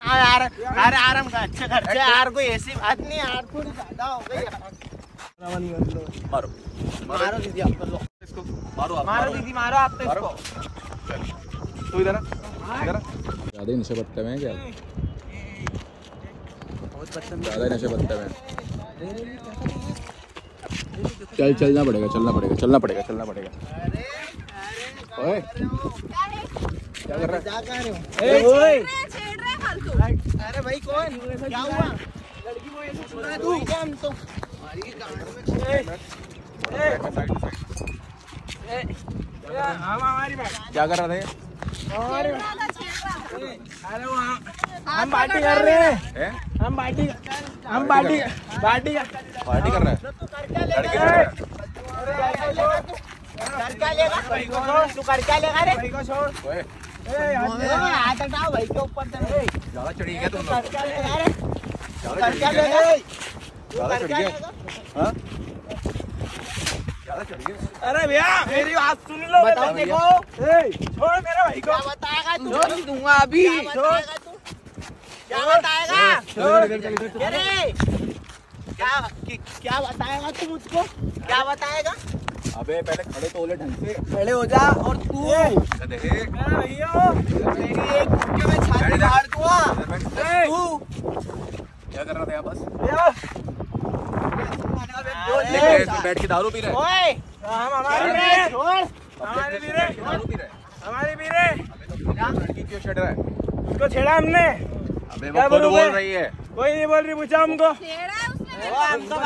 यार अरे आराम का अच्छे खर्चे यार, कोई ऐसी बात नहीं यार, थोड़ी ज्यादा हो गई यार। मारो मारो दीदी आप तो इसको, मारो मारो दीदी मारो आप तो इसको। तू इधर ज्यादा नशे पत्ते में क्या? ज्यादा नशे पत्ते में। चलना पड़ेगा। ओए क्या कर रहा है? अरे भाई कौन, क्या हुआ? लड़की को ऐसे छुड़ा तू क्या? हम तो हमारी बात क्या कर रहा था? अरे हम पार्टी कर रहे हैं, हम पार्टी कर रहा है। कर क्या लेगा तू, कर क्या लेगा रे? भाई को छोड़, हाथ हटाओ भाई के ऊपर से। ज्यादा चढ़ी गया तुम लोग। कर क्या लेगा रे? ज्यादा चढ़ गया। हाँ ज्यादा चढ़ गया। अरे भैया मेरी बात सुन लो, बताओ देखो। छोड़ मेरे भाई को। क्या बताएगा तू? छोड़ दूंगा अभी। क्या बताएगा? अरे क्या बताएगा तू मुझको? क्या बताएगा? अबे पहले खड़े तो हो ले ढंग से। खड़े हो जा। और तू भैया मेरी एक मुक्के में छाती फाड़ दूंगा। तू क्या कर रहा था यहाँ बस? बैठ के दारू पी रहे। ओए हम हमारी भी रहे, छोड़ हमारी भी रहे, दारू पी रहे। हमारी भी रहे। लड़की क्यों छेड़ रहा है? उसको छेड़ा हमने। अबे वो खुद बोल रही है। कोई नहीं बोल रही, पूछा हमको। हमको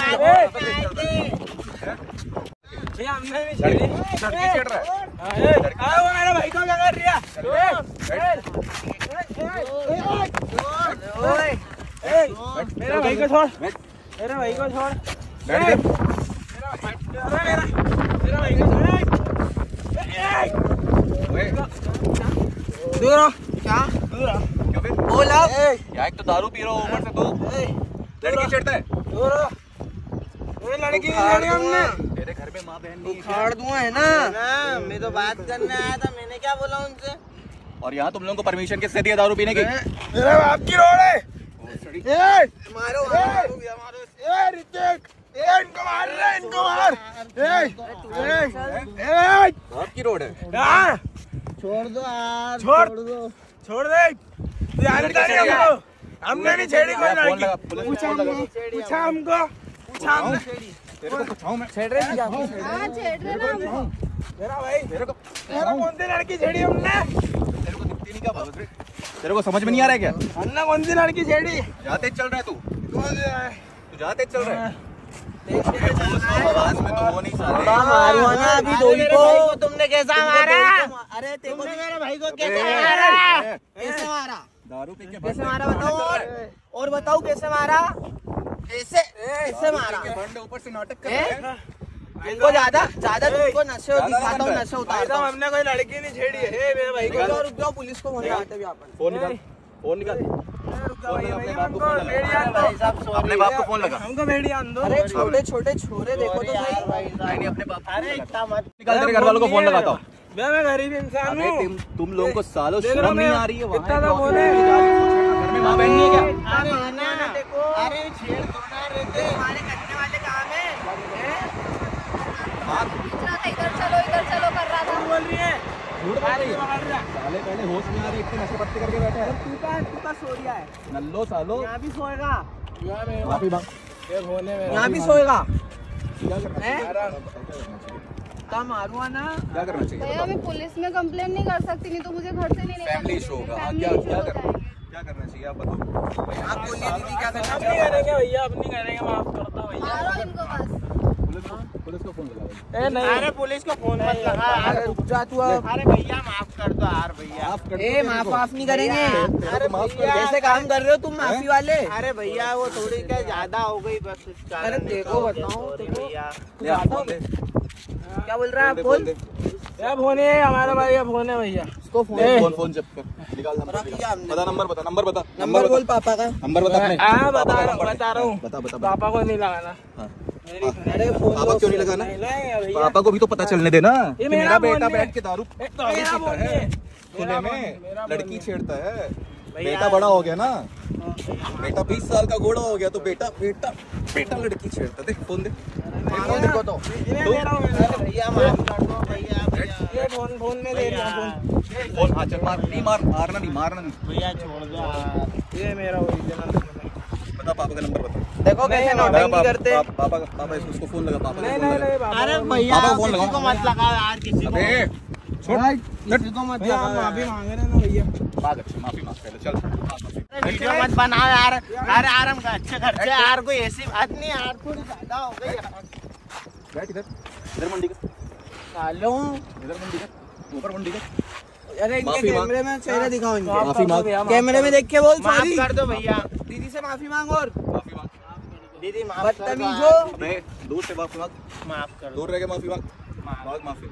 हमने भी छेड़ी। लड़की छेड़ रहा है। वो मेरे भाई को क्या कर रही है? मेरे भाई को छोड़, मेरे भाई को छोड़, मेरा भाई को छोड़। दूर हो। क्या दूर हो? बोल अब। यहाँ एक तो दारू पी रहा हूँ, ऊपर से तू लड़की छेड़ता है। दूर हो। लड़की नहीं छेड़ी हमने। तेरे घर में माँ बहन नहीं है? उखाड़ दूंगा है ना। मैं तो बात करने आया था, मैंने क्या बोला उनसे? और यहाँ तुम लोगों को परमिशन किससे दिया दारू पीने की? मेरा बाप की रोड है। मारो इनको मार रहे, इनको मार। आपकी रोड है। छोड़ दो यार, छोड़ दो, छोड़ दे। हमने नहीं छेड़ी कोई लड़की। पूछा हमको। तेरे को पूछाऊं मैं? छेड़ रहे क्या? मेरा भाई, मेरा कौन सी लड़की छेड़ी हमने? तेरे को दिखती नहीं क्या बात? तेरे को समझ में नहीं आ रहा है क्या? हमने कौन सी लड़की छेड़ी? जाते चल रहा है तू? तू जाते चल रहा है? आवाज में तो वो नहीं मारूंगा ना अभी दोई को। तुमने कैसा मारा? अरे तुमने मेरे भाई को कैसे मारा? कैसे मारा? दारू पी के कैसे मारा बताओ? और बताओ कैसे मारा? कैसे मारा? ऊपर से नाटक कर रहा है। इनको ज्यादा तुमको नशे दिखाता हूँ, नशे उतारता हूँ। हमने कोई लड़की नहीं छेड़ी है मेरे भाई को। रुक जाओ, पुलिस को फोन लगाते भी अपन। फोन निकाल, फोन निकाल। अपने बाप को फोन लगा। हमको भेड़िया दो। अरे छोटे छोटे छोरे देखो तो सही। नहीं अपने बाप। अरे इतना मत निकाल, तेरे घर वालों को फोन लगाता हूँ। मैं गरीब इंसान हूँ। तुम लोगों को सालों शर्म नहीं आ रही है? इतना तो बोले। घर में माँ बहन नहीं है क्या? अरे ना देखो, अरे छेड़ दो ना रहते हमारे करने वाले काम है। इधर चलो कर रहा था। बोल रही है साले पहले होश में आ रहे, इतने नशे पत्ते करके बैठे हैं। तू का सो रहा है? नल्लो सालो यहाँ भी सोएगा, माफी मांग। यहाँ भी सोएगा। क्या करना चाहिए? मारूंगा ना। क्या करना चाहिए? भैया मैं पुलिस में कंप्लेन नहीं कर सकती, नहीं तो मुझे घर से नहीं निकाल। फैमिली इशू होगा। क्या करना चाहिए आप बताओ। आप बोलिए दीदी क्या करना अब नहीं करेंगे भैया, अब नहीं करेंगे। माफ करता हूँ भैया। मारो इनको बस। पुलिस को फोन लगा। नहीं, अरे पुलिस को फोन मत लगा। अरे रुक जा तू अब। अरे भैया माफ कर दो यार भैया। माफ नहीं करेंगे। अरे कैसे काम कर रहे हो तुम माफी वाले? अरे भैया वो थोड़ी क्या ज्यादा हो गई बस। अरे देखो बताओ भैया क्या बोल रहा है? बोल क्या फोन है? हमारा भाई का फोन है भैया। इसको फोन जब कर निकाल। नंबर बता। नंबर बोल पापा का। नंबर बता अपने। हाँ बता रहा हूँ। बता। पापा को नहीं लगाना। अरे फोन पापा क्यों नहीं लगाना? भैया पापा को भी तो पता चलने देना। ये मेरा मेरा बेटा फोन है। बैठ के दारू पीता है खुले में, लड़की छेड़ता है। बेटा बड़ा हो गया ना, बेटा 20 साल का घोड़ा हो गया तो बेटा बेटा बेटा लड़की छेड़ता। देख फोन दे, फोन देखो तो भैया माफ कर दो भैया, फोन में दे रहा फोन। फोन हाँ चल मार, नहीं मारना नहीं भैया छोड़ दो, ये मेरा ओरिजिनल। बता पापा का नंबर बता। देखो कैसे नौटंकी करते हैं। पापा उसको फोन लगा, पापा नहीं अरे भैया किसी को मत लगाओ यार, किसी को छोड़ किसी को मत लगाओ, माफी मांग रहे ना भैया। माफी मांग पहले चल। वीडियो मत बनाओ यार, अरे आराम का अच्छे खर्चे यार, कोई ऐसी बात नहीं यार, थोड़ी ज्यादा हो गई यार। बैठ इधर मंडी का सालो, इधर मंडी का ऊपर मंडी का। अरे इनके कैमरे में चेहरा दिखाओ, इनके माफी मांग, कैमरे में देख के बोल सॉरी कर दो भैया। दीदी से माफी मांग, और माफी मांग दीदी माफ बदतमीज हो। अबे दूर से माफी मांग कर, दूर रह के माफी मांग, माफी।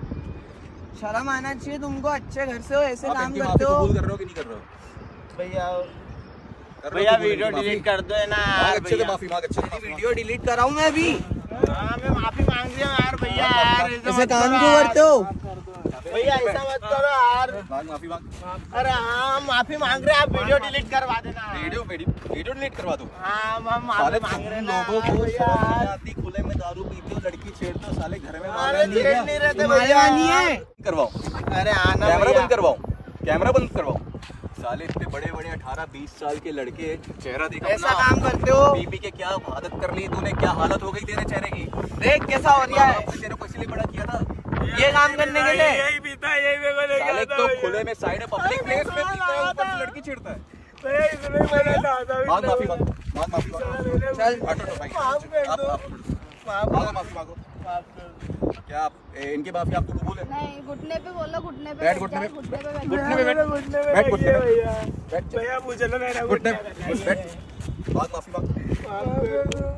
शर्म आना चाहिए तुमको, अच्छे घर से हो, ऐसे काम करते माफी हो। कबूल कर रहे हो कि नहीं कर रहे हो? भैया वीडियो डिलीट कर दो है ना यार, अच्छे से माफी मांग, अच्छे से वीडियो डिलीट कराऊं मैं अभी? हाँ मैं माफी मांग रही हूँ यार भैया, यार ऐसे काम क्यों करते हो भैया, ऐसा मत करो यार। माफी मांग। अरे हाँ माफी मांग रहे हैं, आप वीडियो डिलीट करवा देना। वीडियो डिलीट करवा दो। हाँ हम माफी मांग रहे हैं ना। लोगों को शर्म नहीं आती, खुले में दारू पीते हो, लड़की छेड़ते हो, साले घर में अरे छेड़ नहीं रहते भैया, करवाओ। अरे आना कैमरा बंद करवाओ, कैमरा बंद करवाओ। साले इतने बड़े बड़े 18-20 साल के लड़के, चेहरा देखो, ऐसा काम करते हो। बीबी के क्या आदत कर ली तूने, क्या हालत हो गई तेरे चेहरे की। देख कैसा हो रहा है, तेरे को इसलिए बड़ा किया था ये काम करने के लिए। यही पीता है, यही मेरे को लेके साले आता तो है। खुले में साइड पब्लिक प्लेस में पीता है, ऊपर से लड़की छेड़ता है। भैया इसलिए मैंने कहा था मांग माफी मांग, मांग माफी मांग। चल हटो भाई, माफ कर दो। आप माफी मांगो। क्या आप इनके माफी आपको कबूल है? नहीं, घुटने पे बोलो, घुटने पे बैठ, बैठ घुटने जाओ, पे। घुटने पे बैठ घुटने पे बैठ, बैठ घुटने पे भैया, बैठ, भैया पूछ लो मेरा घुटने पे बैठ, मांग माफी मांग।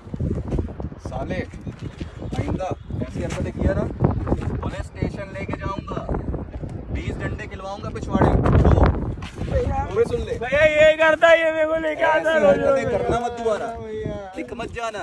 साले आइंदा ऐसी हरकतें किया ना, पुलिस स्टेशन लेके जाऊंगा, 20 डंडे खिलवाऊंगा पिछवाड़े को। पूरे सुन ले भैया, ये करता है, ये मेरे को लेके आता है। ऐसी हरकतें करना मत दोबारा, दिख मत जाना।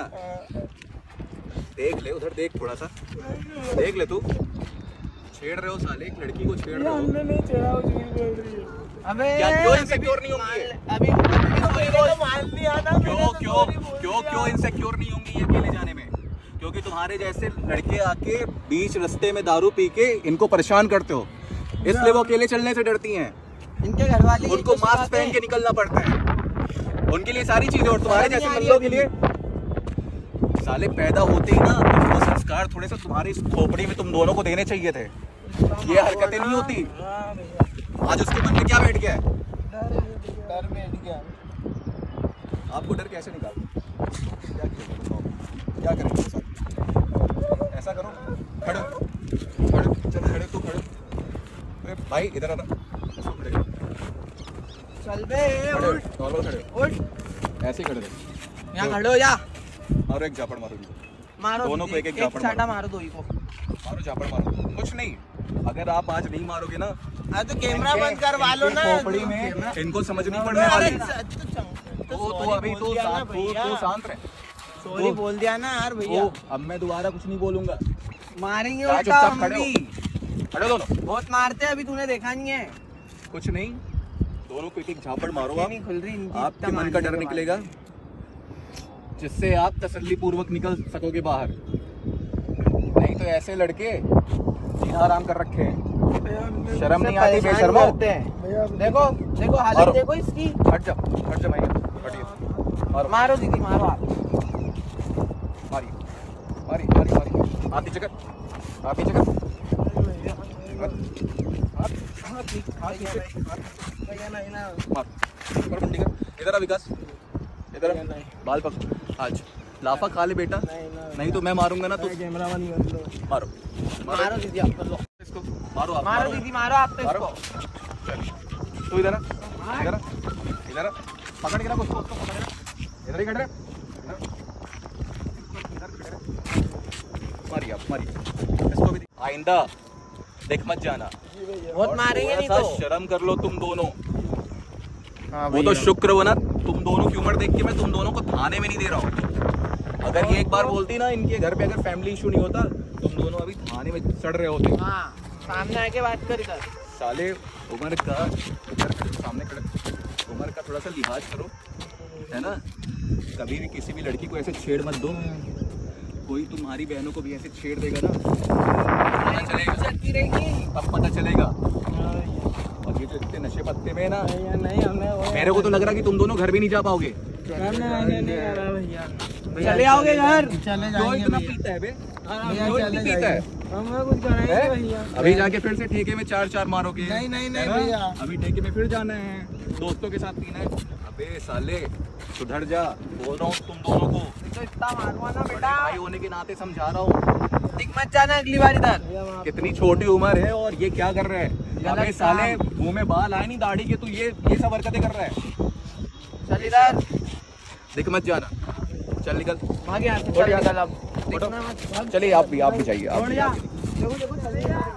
देख ले उधर, देख थोड़ा सा देख ले, तू छेड़ रहे हो साले, एक लड़की को छेड़ रहे हो। हमने नहीं छेड़ा, वो झूठ बोल रही है। अबे क्या क्यों इनसिक्योर नहीं होंगी? अभी तो मान लिया ना। क्यों इनसिक्योर नहीं होंगी ये अकेले जाने में? क्योंकि तुम्हारे जैसे लड़के आके बीच रास्ते में दारू पी के इनको परेशान करते हो, इसलिए वो अकेले चलने से डरती हैं। इनके घर वाले उनको मास्क पहन के निकलना पड़ता है, उनके लिए सारी चीजें। और तुम्हारे जैसे बंदों के लिए साले पैदा होते ही ना तुमको संस्कार थोड़े से तुम्हारी इस खोपड़ी में तुम दोनों को देने चाहिए थे। ये हरकतें नहीं होती। आज उसके मन में क्या बैठ गया है? डर बैठ गया। आपको डर कैसे निकाल? क्या करेंगे? ऐसा करो, खड़े खड़े चल, खड़े तू खड़े। अरे भाई इधर आना, चल बे, उठ नॉर्मल खड़े, उठ, ऐसे खड़े रहे। यहाँ खड़े हो जा। मारो एक झापड़, मारो मारो दोनों को एक झापड़ छाटा मारो। मारो, दो ही को मारो झापड़ मारो, कुछ नहीं। अगर आप आज नहीं मारोगे ना, तो कैमरा बंद करवा लो ना। खोपड़ी में इनको समझ नहीं पड़ने वाली। तो अभी तो शांत रहे। सॉरी बोल दिया ना यार भैया। अब मैं दोबारा कुछ नहीं बोलूंगा। मारेंगे क्या उल्टा चुपचाप हम खड़े हो? भी। खड़े दोनों, बहुत मारते हैं, अभी तूने देखा नहीं है। कुछ नहीं, दोनों को एक झापड़ मारो। आप नहीं खुल रही इनकी, आपके इतना मन का मारने डर के निकलेगा, जिससे आप तसल्ली पूर्वक निकल सकोगे बाहर। नहीं तो ऐसे लड़के जीना आराम कर रखे हैं, शर्म नहीं आती बेशर्मो। देखो देखो हालत देखो इसकी। हट जा भैया, हटिए। मारो दीदी, मारो आप। मारिए, मारिए मारिए मारिए। आप पीछे कर, आप पीछे कर। मार, ऊपर मुंडी कर। इधर आ विकास, इधर आ। बाल पकड़, आज लाफा खा ले बेटा, नहीं तो मैं मारूंगा ना। तो कैमरा बंद कर लो। मारो, मारो दीदी, आप कर लो इसको, मारो आप, मारो दीदी, मारो आप तो मारो। इसको। तू इधर आ, इधर आ, इधर आ। पकड़ के रख उसको, पकड़ के रख। इधर ही खड़े रहे। मारिए आप, मारिए इसको भी। आइंदा देख मत जाना, बहुत मारेंगे नहीं थोड़ा तो। सा शर्म कर लो तुम दोनों। हाँ वो तो शुक्र हो ना, तुम दोनों की उम्र देख के मैं तुम दोनों को थाने में नहीं दे रहा हूँ। अगर ये एक बार बोलती ना, इनके घर पे अगर फैमिली इशू नहीं होता, तुम दोनों अभी थाने में सड़ रहे होते। हाँ, सामने आके बात कर इधर। साले उम्र का, इधर सामने खड़े। उम्र का थोड़ा सा लिहाज करो, है ना। कभी भी किसी भी लड़की को ऐसे छेड़ मत दो, कोई तुम्हारी बहनों को भी ऐसे छेड़ देगा ना, पता चलेगा, तब पता चलेगा। और ये जो इतने नशे पत्ते में ना, मेरे को तो लग रहा है कि तुम दोनों घर भी नहीं जा पाओगे। चले आओगे घर? जो इतना पीता है बे, जो इतनी पीता है, अभी जाके फिर से ठेके में 4-4 मारोगे? नहीं भैया, अभी ठेके में फिर जाना है, दोस्तों के साथ पीना है। अबे साले सुधर जा, बोल रहा हूँ तुम दोनों को। तो इतना मारवा ना बेटा, भाई होने के नाते समझा रहा हूँ, दिख मत जाना अगली बार इधर। कितनी छोटी उम्र है और ये क्या कर रहा है? अबे साले मुंह में बाल आए नहीं दाढ़ी के, तू ये सब हरकतें कर रहा है। चल इधर, दिख मत जाना, चल निकल। भाग यहाँ से, चल निकल अब, दिखना मत। चलिए आप भी चाहिए, आप भी। देखो चले यार।